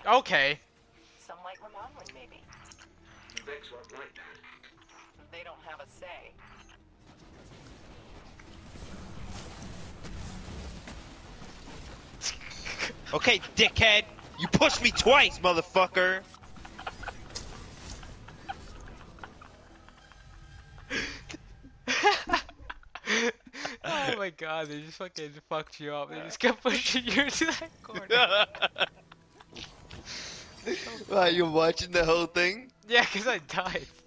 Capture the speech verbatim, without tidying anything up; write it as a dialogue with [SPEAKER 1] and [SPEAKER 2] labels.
[SPEAKER 1] Okay.
[SPEAKER 2] Some like remodeling, maybe.
[SPEAKER 3] Vex won't like that.
[SPEAKER 2] They don't have a say.
[SPEAKER 4] Okay, dickhead! You pushed me twice, motherfucker!
[SPEAKER 1] Oh my god, they just fucking fucked you up. They just kept pushing you into that corner.
[SPEAKER 4] Wow, you're watching the whole thing?
[SPEAKER 1] Yeah, because I died.